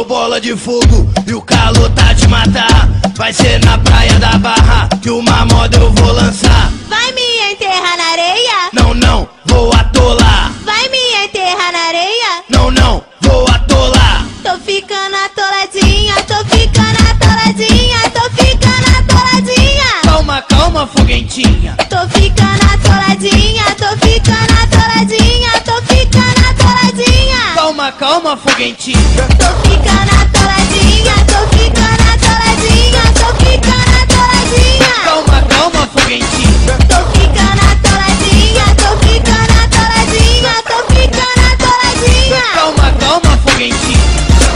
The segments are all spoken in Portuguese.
eu bola de fogo e o calor tá de matar. Vai ser na praia da Barra que uma moda eu vou lançar. Vai me enterrar na areia? Não, não, vou atolar. Vai me enterrar na areia? Não, não, vou atolar. Tô ficando atoladinha, tô ficando atoladinha, tô ficando atoladinha. Calma, calma, foguentinha. Tô ficando atoladinha, tô ficando atoladinha, tô ficando atoladinha. Calma, calma, foguentinha. Tô ficando atoladinha, tô ficando atoladinha, tô ficando atoladinha. Calma, calma, foguentinha. Tô ficando atoladinha, tô ficando atoladinha, tô ficando atoladinha. Calma, calma, foguentinha.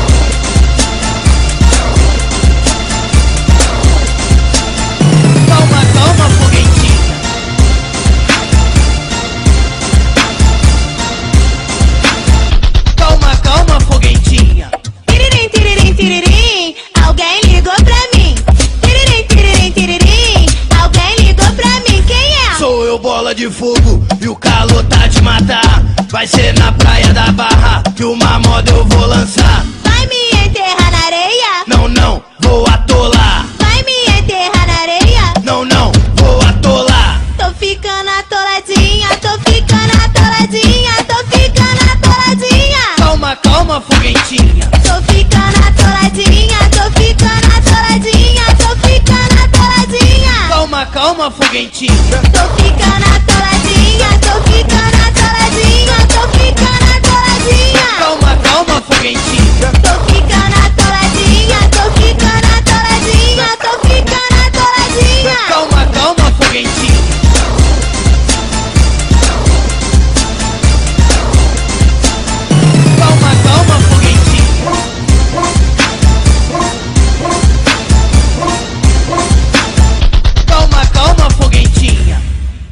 Calma, calma, foguentinha. Calma, calma, foguentinha. Tiririm, tiririm, tiririm, alguém ligou pra mim. Tiririm, tiririm, tiririm, alguém ligou pra mim. Quem é? Sou eu, bola de fogo e o calor tá de matar. Vai ser na praia da Barra que uma moda eu vou lançar. Vai me enterrar na areia? Não, não, vou atolar. Vai me enterrar na areia? Não, não, vou atolar. Tô ficando atoladinha, tô ficando atoladinha, tô ficando atoladinha. Calma, calma, foguentinha. Tô ficando atoladinha, tô ficando atoladinha, tô ficando atoladinha. Calma, calma, foguentinha. Tô ficando atoladinha, tô ficando atoladinha, tô ficando atoladinha. Calma, calma, foguentinha. Tô ficando atoladinha, tô ficando atoladinha, tô ficando atoladinha. Calma, calma, foguentinha. Calma, calma, foguentinha. Calma, calma, foguentinha.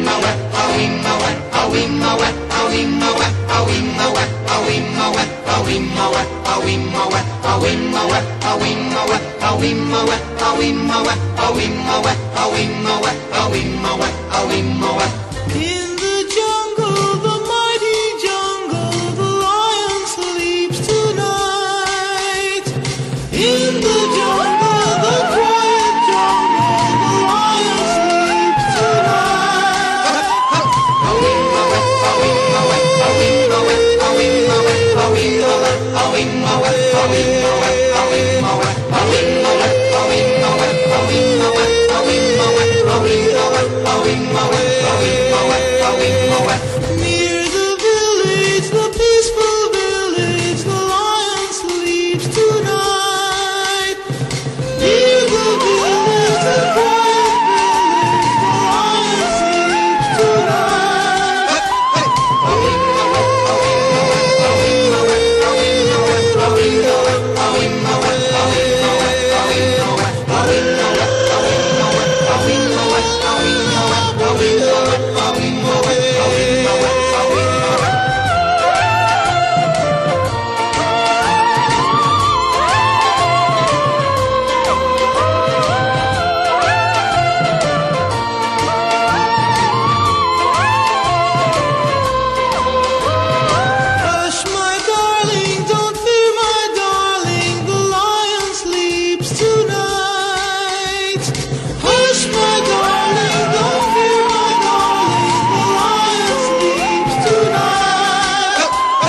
In the jungle, the mighty jungle, the lion sleeps tonight. In the jungle, the quiet jungle, the lion sleeps tonight. Near the village, the peaceful village, the lion sleeps tonight. Near the village, the quiet village, the lion sleeps tonight. Hush, my darling, don't fear, my darling, the lion sleeps tonight. Hush, my darling, don't fear, my darling, the lion sleeps tonight.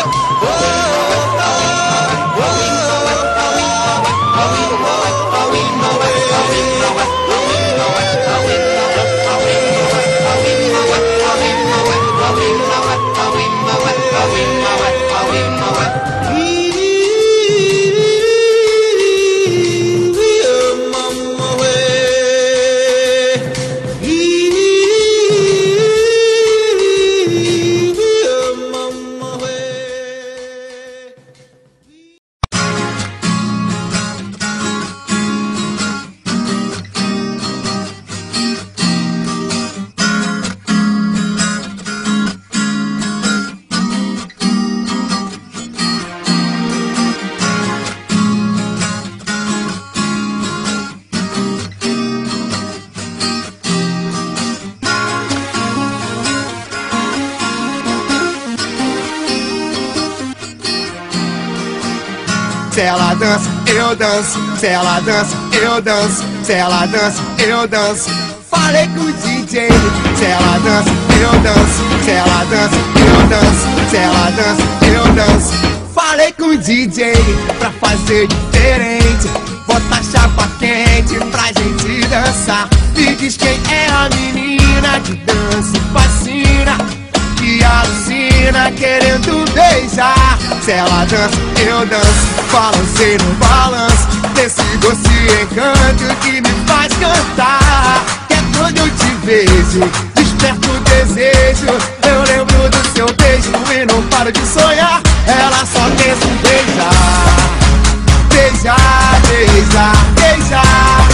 Se ela dança, eu danço. Se ela dança, eu danço. Se ela dança, eu danço. Falei com o DJ. Se ela dança, eu danço. Se ela dança, eu danço. Se ela dança, eu danço. Falei com o DJ pra fazer diferente. Bota a chapa quente pra gente dançar. Me diz quem é a menina que dança e fascina, que alucina querendo beijar. Se ela dança, eu danço. Balancei no balanço desse doce encanto que me faz cantar. Que é quando eu te vejo, desperto o desejo. Eu lembro do seu beijo e não paro de sonhar. Ela só pensa em beijar, beijar, beijar, beijar.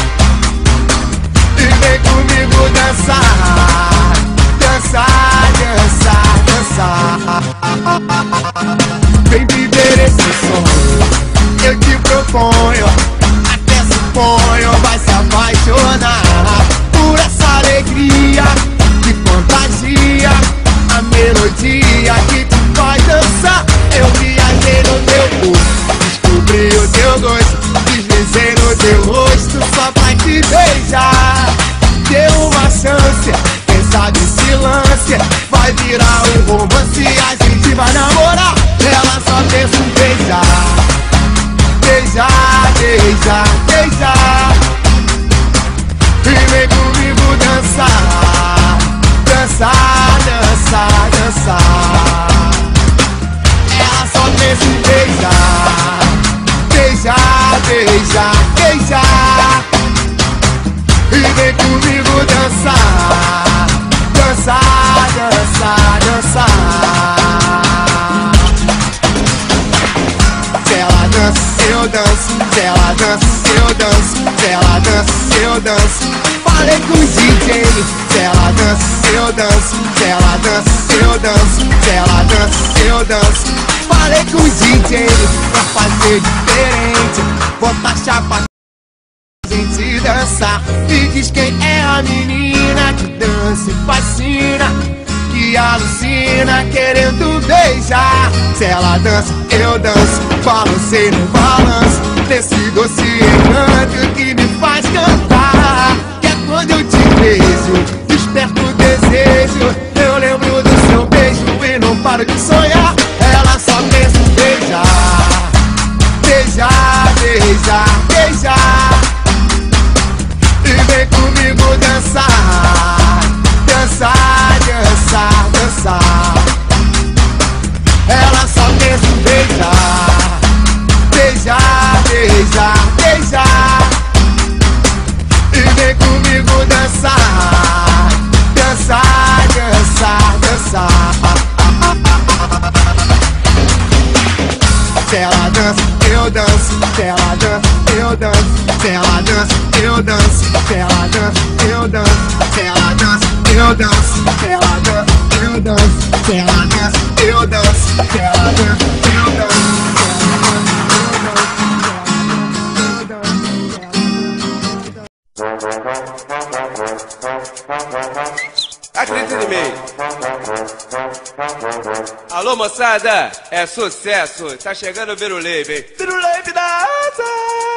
E vem comigo dançar, dançar, dançar, dançar. Vem viver esse sonho, eu te proponho. Até suponho, vai se apaixonar por essa alegria que contagia, a melodia que te faz dançar. Eu viajei no teu corpo, descobri o teu gosto, deslizei no teu rosto só pra te beijar. Deu uma chance, quem sabe se lance, vai virar um romance e a gente vai namorar. Ela só pensa em beijar, beijar, beijar, beijar. E vem comigo dançar, dançar, dançar, dançar. Ela só pensa em beijar, beijar, beijar, beijar. E vem comigo dançar, dançar, dançar, dançar. Se ela dança, eu danço. Se ela dança, eu danço. Se ela dança, eu danço. Falei com o DJ. Se ela dança, eu eu danço. Se ela dança, eu danço. Se ela dança, eu danço. Falei com o DJ pra fazer diferente, botar chapa pra gente dançar. Me diz quem é a menina que dança e fascina, que alucina querendo beijar. Se ela dança, eu danço. Balancei no balanço desse doce encanto que me faz cantar. Que é quando eu te beijo, desperto o desejo. Eu lembro do seu beijo e não paro de sonhar. Ela só pensa em beijar, beijar, beijar, beijar. E vem comigo dançar, dançar, dançar, dançar. Ela só pensa em beijar, beijar, beijar, beijar. E vem comigo dançar, dançar, dançar, dançar. Se ela dança, eu danço. Se ela dança, eu danço. Se ela dança, eu danço. Se ela dança, eu danço. Se ela dança, eu danço. Se ela dança, eu danço. Se ela dança, eu danço. Se ela dança, eu danço. Acredita em mim. Alô, moçada, é sucesso. Tá chegando o Biruleibe, hein? Biruleibe da asa.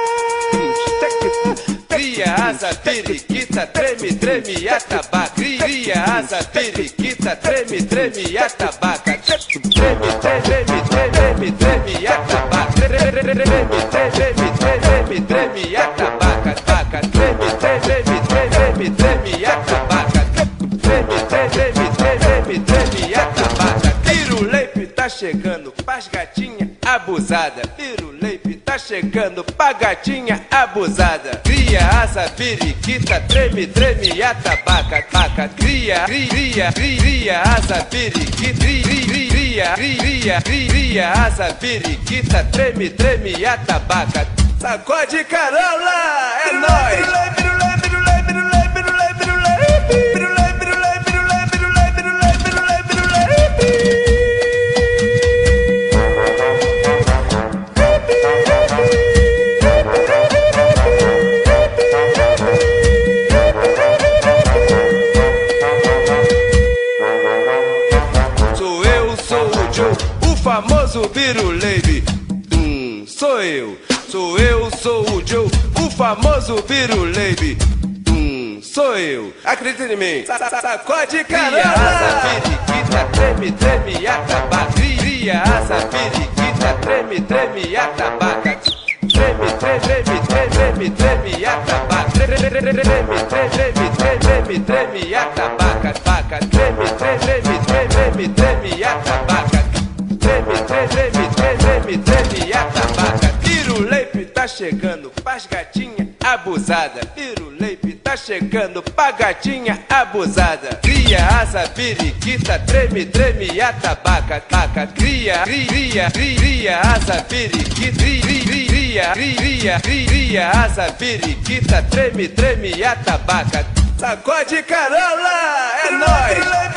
Cria asa, periquita, treme, treme, atabaca. Cria asa, periquita, treme, treme, atabaca. Treme, treme, treme, treme, atabaca. Treme, treme, treme, treme, atabaca. Treme, treme, treme, treme, atabaca. Treme, treme, treme, treme, atabaca. Biruleibe tá chegando pras gatinha abusada. Biruleibe tá chegando pra gatinha abusada. Cria asa, periquita, treme, treme, atabaca. Cria, cria, cria, asa, periquita. Cria, asa, periquita, treme, treme, atabaca. Sacode Carola, é nóis! Famoso Biruleibe, sou eu, sou o Joe, o famoso Biruleibe, sou eu, acredita em mim, sacode Carola. Cria asa, periquita, treme, treme, atabaca. Cria asa, periquita, treme, treme, atabaca. Treme, treme, treme, treme, atabaca. Treme, treme, treme, atabaca. Treme, treme, treme, atabaca. Treme, treme, treme, treme, atabaca. Biruleibe tá chegando pras gatinha abusada. Biruleibe tá chegando pra gatinha abusada. Cria asa, periquita, treme, treme, atabaca. Cria, cria, cria, asa, periquita. Cria, asa, periquita, treme, treme, atabaca. Sacode Carola, é nóis!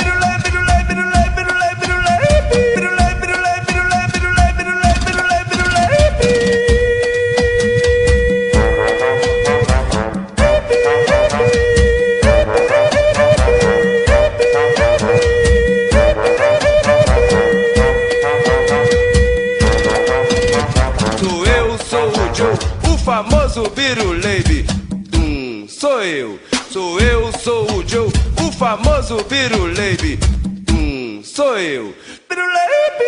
Famoso Biruleibe, sou eu, sou o Joe, o famoso Biruleibe, sou eu, Biruleibe.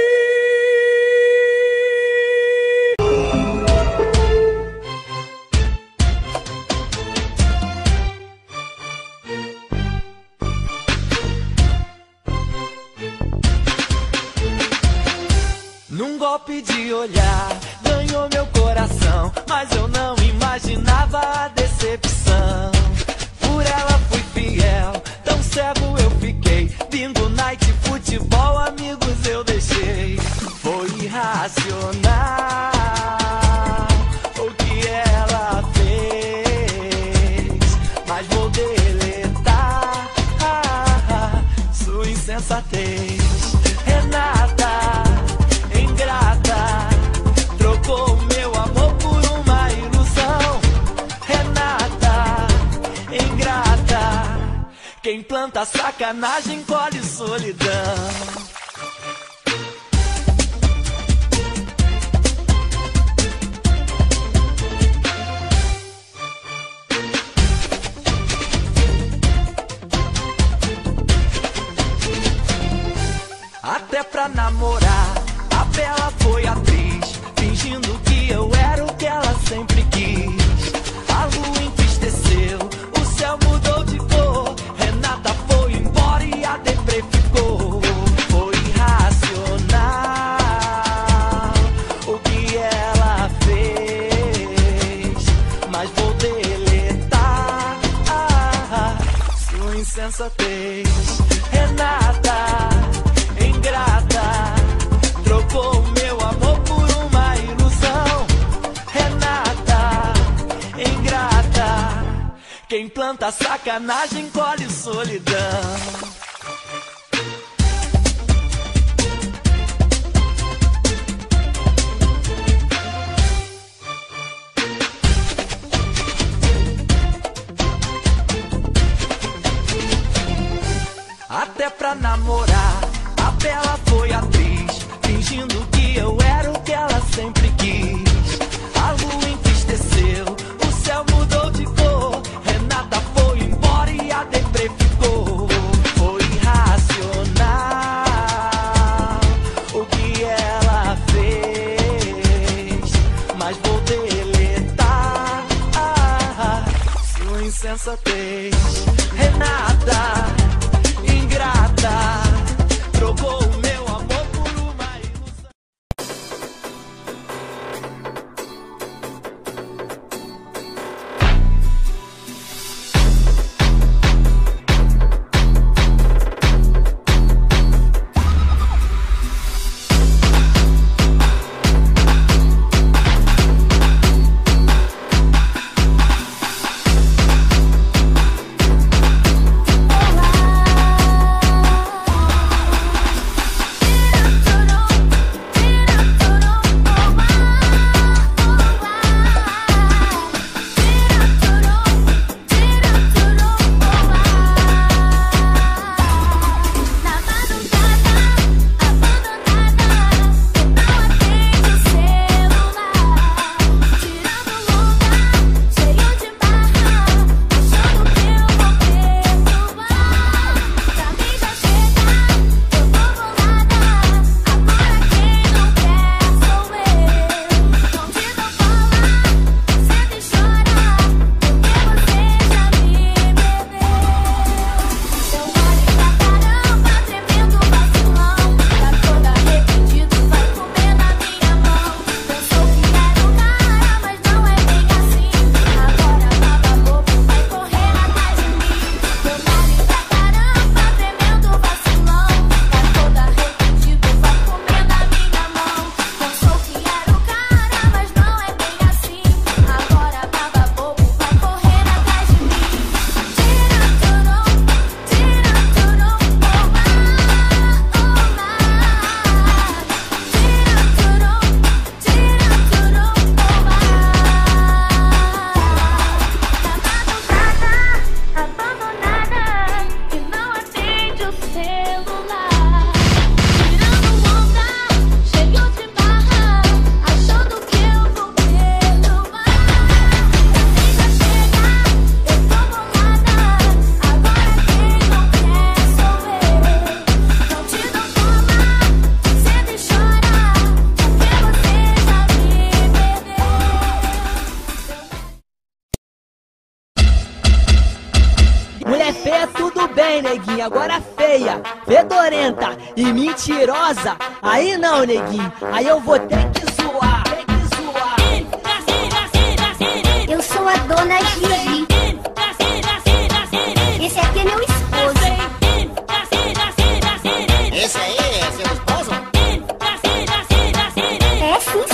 Num golpe de olhar, ganhou meu coração, mas eu não imaginava a decepção. Por ela fui fiel, tão cego eu fiquei. Bingo, night, futebol, amigos eu deixei. Foi irracional o que ela fez, mas vou deletar insensatez. Renata, ingrata, trocou meu amor por uma ilusão. Renata, ingrata, quem planta sacanagem colhe solidão. Até pra namorar, a Bela foi atriz, fingindo que eu era o que ela sempre quis. A lua entristeceu, o céu mudou de cor. Renata foi embora e a deprê ficou. Foi irracional o que ela fez, mas vou deletar sua insensatez. Renata, ingrata, trocou meu amor por uma ilusão. Renata, ingrata, quem planta sacanagem colhe solidão. Até pra namorar, a Bela foi atriz, fingindo que eu era o que ela sempre quis. A lua entristeceu, o céu mudou de cor. Renata foi embora e a deprê ficou. Foi irracional o que ela fez, mas vou deletar sua insensatez. Renata, ingrata, trocou o meu amor por uma ilusão. bem, neguinho, agora feia, fedorenta e mentirosa. Aí não, neguinho, aí eu vou ter que zoar, tem que zoar. Eu sou a dona Gigi. Esse aqui é meu esposo. Esse aí é seu esposo? É sim.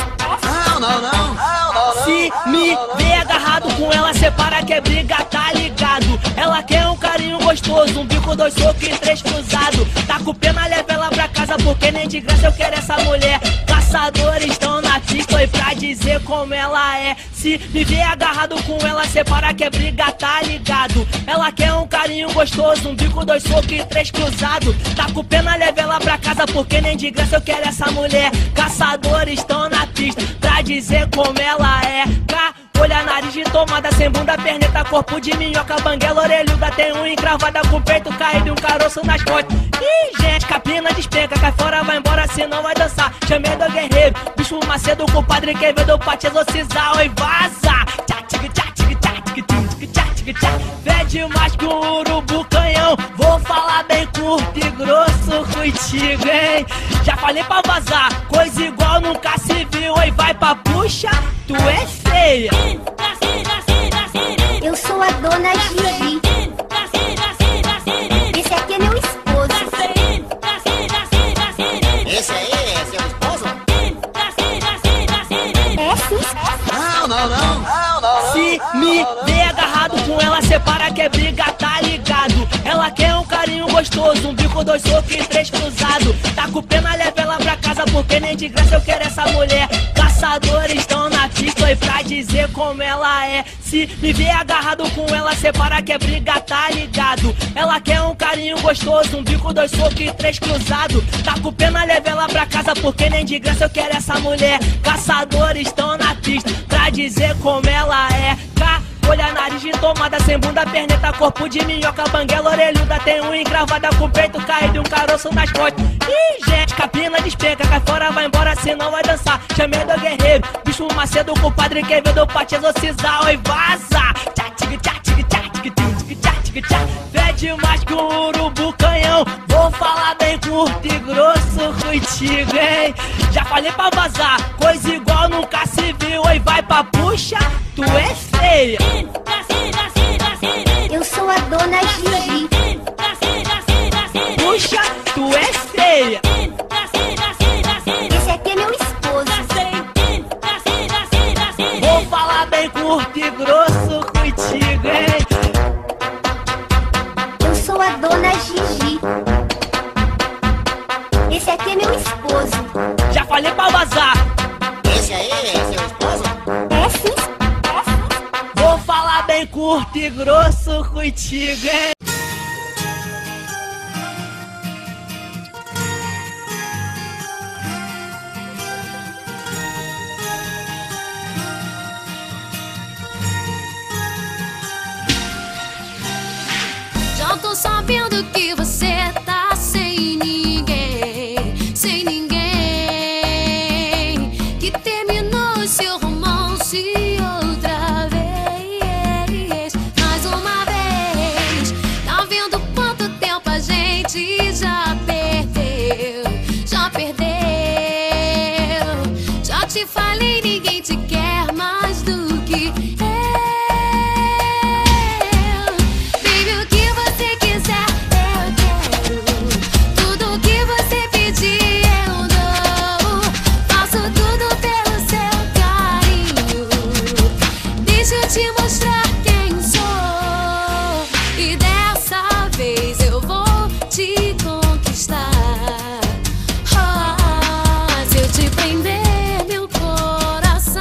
Se me ver agarrado com ela, separa que é briga, tá ligado? Ela quer um carinho gostoso, um bico, dois socos e três cruzados. Tá com pena, leva ela pra casa, porque nem de graça eu quero essa mulher. Caçadores estão na pista, oi, pra dizer como ela é. Se me ver agarrado com ela, separa que é briga, tá ligado? Ela quer um carinho gostoso, um bico, 2 socos e 3 cruzados. Tá com pena, leva ela pra casa, porque nem de graça eu quero essa mulher. Caçadores estão na pista, pra dizer como ela é. Olha, nariz de tomada, sem bunda, perneta, corpo de minhoca, banguela, orelhuda, tem unha encravada com o peito caído e um caroço nas costas. Ih, gente, capina despenca, cai fora, vai embora, senão vai dançar. Chamei do guerreiro, bicho Macedo com o padre Quevedo pra te exorcizar, oi, vaza. Fede mais que um urubu canhão, vou falar bem curto e grosso contigo, hein? Já falei pra vazar, coisa igual nunca se viu, oi, vai pra puxa, tu é feia. Eu sou a dona Gigi. Esse aqui é meu esposo. Esse aí é seu esposo? É sim. Não. Se me vê agarrado com ela, separa que é briga, tá ligado? Ela quer um carinho gostoso, um bico, 2 socos e 3 cruzados. Tá com pena, leva ela pra casa, porque nem de graça eu quero essa mulher. Caçadores estão na pista, oi, pra dizer como ela é. Se me vê agarrado com ela, separa que é briga, tá ligado? Ela quer um carinho gostoso, um bico, 2 socos e 3 cruzados. Tá com pena, leva ela pra casa, porque nem de graça eu quero essa mulher. Caçadores estão na pista, pra dizer como ela é. Olha, nariz de tomada, sem bunda, perneta, corpo de minhoca, banguela, orelhuda, tem unha encravada com o peito caído e um caroço nas costas. Ih, gente, capina despenca, cai fora, vai embora, senão vai dançar. Chamei do guerreiro, bicho Macedo com o padre Quevedo pra te exorcizar, oi, vaza. Fede mais que um urubu canhão, vou falar bem curto e grosso contigo, hein? Já falei pra vazar, coisa igual nunca se viu, oi, vai pra puxa, tu é feia. Eu sou a dona Gigi. Puxa, tu é feia. Esse aqui é meu esposo. Vou falar bem curto e grosso contigo, hein? Eu sou a dona Gigi. Esse aqui é meu esposo. Já falei pra vazar, Esse aí é seu esposo? É sim. vou falar bem curto e grosso contigo, hein? Já tô sabendo que você tá sem ninguém, sem ninguém. Que terminou seu romance outra vez, mais uma vez. Tá vendo quanto tempo a gente já perdeu, já perdeu. Já te falei, ninguém te quer mais do que eu. Te mostrar quem sou, e dessa vez eu vou te conquistar. Se eu te prender meu coração,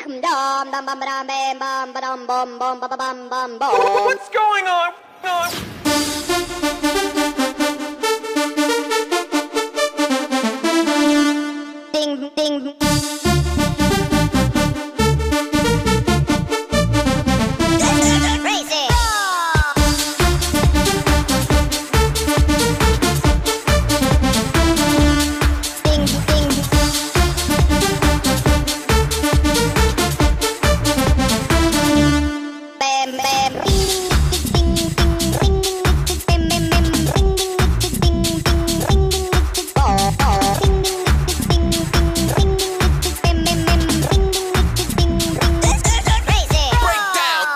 What's going on? Ding, ding. Crazy. Ding, ding. Bam, bam. Ding, ding, ding, ding, ding, ding, ding, ding, ding, ding, ding, ding, ding, ding, ding, oh, oh. Ding, ding, ding, ding, ding, ding, ding, ding, ding, ding, ding, ding. Crazy. Breakdown.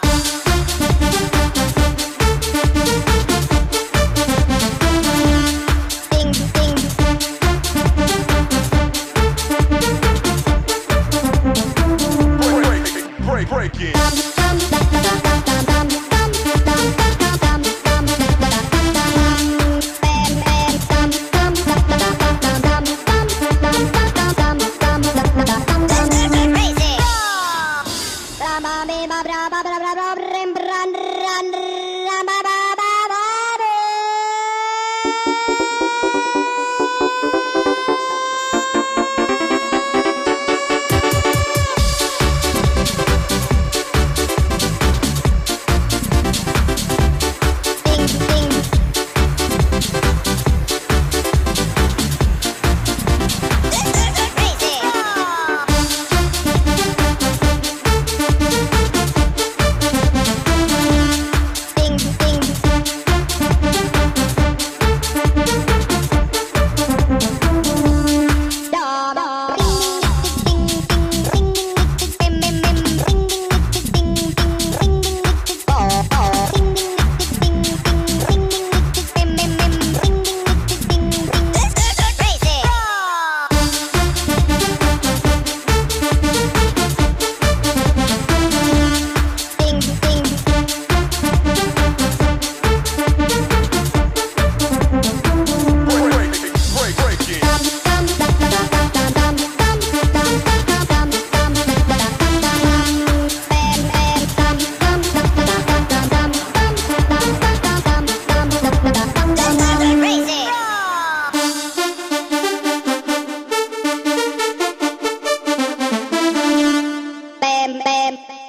Ding, ding. Break it. Bam, bam.